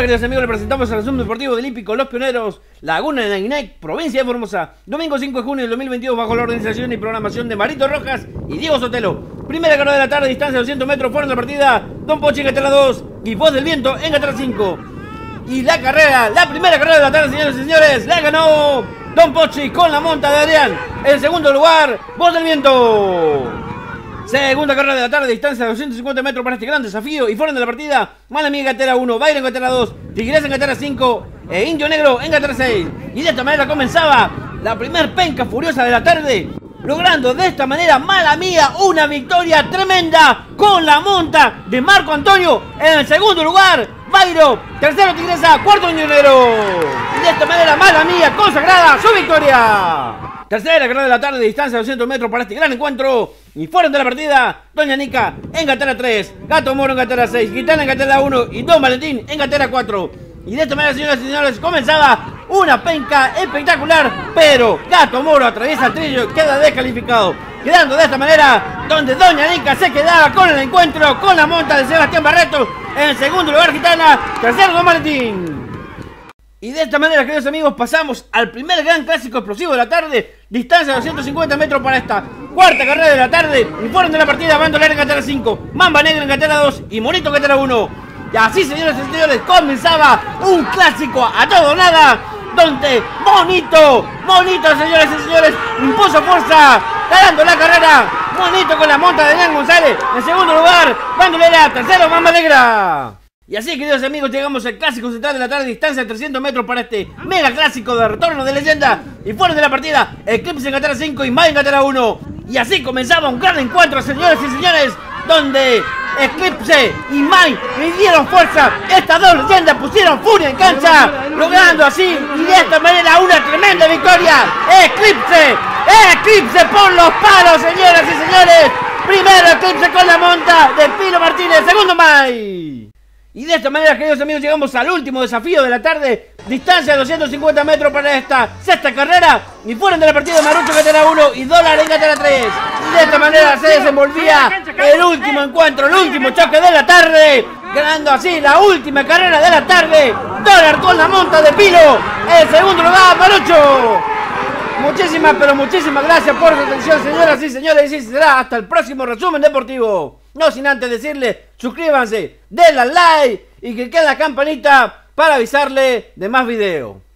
queridos amigos, le presentamos el resumen deportivo del hípico Los Pioneros, Laguna de Nainay, provincia de Formosa. Domingo 5 de junio del 2022, bajo la organización y programación de Marito Rojas y Diego Sotelo. Primera carrera de la tarde, distancia de 200 metros, fuera de la partida, Don Pochi en cartera 2 y Voz del Viento en cartera 5. Y la primera carrera de la tarde, señores y señores, la ganó Don Pochi con la monta de Adrián. En segundo lugar, Voz del Viento. Segunda carrera de la tarde, distancia de 250 metros para este gran desafío. Y fuera de la partida, Malamí en cartera 1, Bayra en cartera 2, Tigresa en cartera 5 e Indio Negro en cartera 6. Y de esta manera comenzaba la primer penca furiosa de la tarde, logrando de esta manera Malamía una victoria tremenda con la monta de Marco Antonio. En el segundo lugar, Bayro, tercero Tigresa, cuarto Indio Negro. Y de esta manera Malamía consagrada su victoria. Tercera carrera de la tarde, distancia de 200 metros para este gran encuentro. Y fuera de la partida, Doña Nica en cartera 3, Gato Moro en cartera 6, Gitana en cartera 1 y Don Valentín en cartera 4. Y de esta manera, señoras y señores, comenzaba una penca espectacular, pero Gato Moro atraviesa el trillo y queda descalificado. Quedando de esta manera, donde Doña Nica se quedaba con el encuentro, con la monta de Sebastián Barreto. En el segundo lugar, Gitana, tercero Don Valentín. Y de esta manera, queridos amigos, pasamos al primer gran clásico explosivo de la tarde. Distancia de 250 metros para esta cuarta carrera de la tarde. Y fueron de la partida Bandoler en cartera 5, Mamba Negra en cartera 2 y Monito en cartera 1. Y así, señores y señores, comenzaba un clásico a todo o nada, donde Monito, señores y señores, impuso fuerza, ganando la carrera. Monito con la monta de Daniel González. En segundo lugar, Bandolera, tercero Mamba Negra. Y así, queridos amigos, llegamos al clásico central de la tarde, distancia de 300 metros para este mega clásico de retorno de leyenda. Y fuera de la partida, Eclipse en cartera 5 y May en cartera 1. Y así comenzaba un gran encuentro, señores y señores, donde Eclipse y May midieron fuerza. Estas dos leyendas pusieron furia en cancha, logrando así y de esta manera una tremenda victoria. Eclipse por los palos, señoras y señores. Primero Eclipse con la monta de Pilo Martínez, segundo May. Y de esta manera, queridos amigos, llegamos al último desafío de la tarde. Distancia de 250 metros para esta sexta carrera. Y fueron de la partida Marucho en cartera 1 y Dólar en cartera 3. Y de esta manera se desenvolvía el último encuentro, el último choque de la tarde. Ganando así la última carrera de la tarde, Dólar con la monta de Pilo. En segundo lugar, Marucho. Muchísimas, pero muchísimas gracias por su atención, señoras y señores. Y será hasta el próximo resumen deportivo. No sin antes decirle, suscríbanse, denle al like y que quede la campanita para avisarle de más videos.